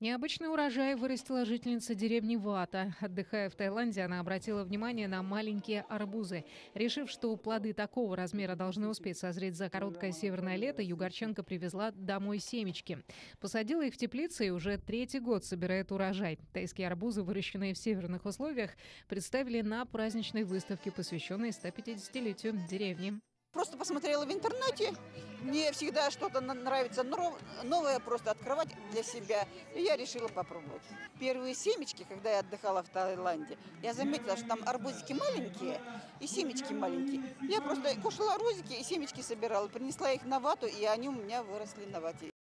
Необычный урожай вырастила жительница деревни Вата. Отдыхая в Таиланде, она обратила внимание на маленькие арбузы. Решив, что плоды такого размера должны успеть созреть за короткое северное лето, югорчанка привезла домой семечки. Посадила их в теплице и уже третий год собирает урожай. Тайские арбузы, выращенные в северных условиях, представили на праздничной выставке, посвященной 150-летию деревни. Просто посмотрела в интернете, мне всегда что-то нравится новое просто открывать для себя, и я решила попробовать. Первые семечки, когда я отдыхала в Таиланде, я заметила, что там арбузики маленькие и семечки маленькие. Я просто кушала арбузики и семечки собирала, принесла их на вату, и они у меня выросли на вате.